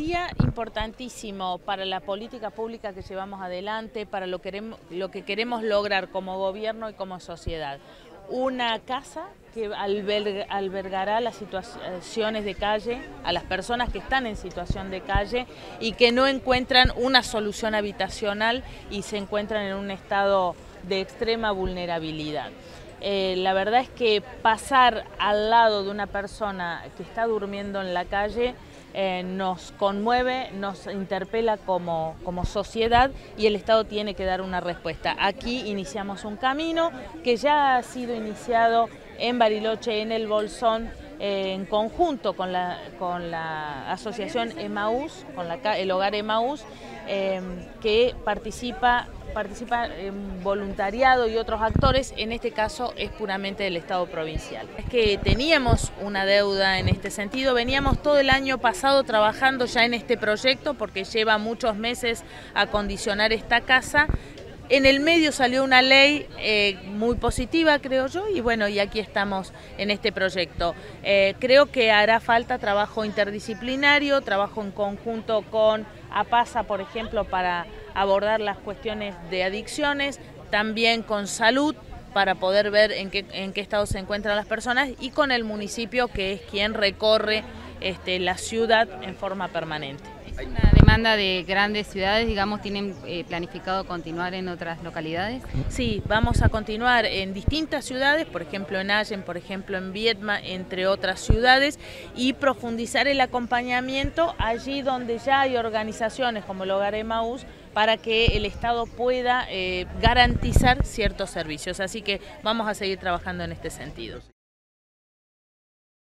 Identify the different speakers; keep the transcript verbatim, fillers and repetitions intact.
Speaker 1: Sería importantísimo para la política pública que llevamos adelante, para lo, queremos, lo que queremos lograr como gobierno y como sociedad. Una casa que alberg, albergará las situaciones de calle, a las personas que están en situación de calle y que no encuentran una solución habitacional y se encuentran en un estado de extrema vulnerabilidad. Eh, la verdad es que pasar al lado de una persona que está durmiendo en la calle eh, nos conmueve, nos interpela como, como sociedad y el Estado tiene que dar una respuesta. Aquí iniciamos un camino que ya ha sido iniciado en Bariloche, en el Bolsón, eh, en conjunto con la, con la asociación Emaús, con la, el Hogar Emaús, eh, que participa participa en voluntariado y otros actores, en este caso es puramente del Estado provincial. Es que teníamos una deuda en este sentido, veníamos todo el año pasado trabajando ya en este proyecto porque lleva muchos meses acondicionar esta casa. En el medio salió una ley eh, muy positiva, creo yo, y bueno, y aquí estamos en este proyecto. Eh, creo que hará falta trabajo interdisciplinario, trabajo en conjunto con APASA, por ejemplo, para abordar las cuestiones de adicciones, también con salud, para poder ver en qué, en qué estado se encuentran las personas, y con el municipio, que es quien recorre este, la ciudad en forma permanente.
Speaker 2: ¿Es una demanda de grandes ciudades, digamos, tienen eh, planificado continuar en otras localidades?
Speaker 1: Sí, vamos a continuar en distintas ciudades, por ejemplo en Allen, por ejemplo en Viedma, entre otras ciudades, y profundizar el acompañamiento allí donde ya hay organizaciones como el Hogar Emaús para que el Estado pueda eh, garantizar ciertos servicios. Así que vamos a seguir trabajando en este sentido.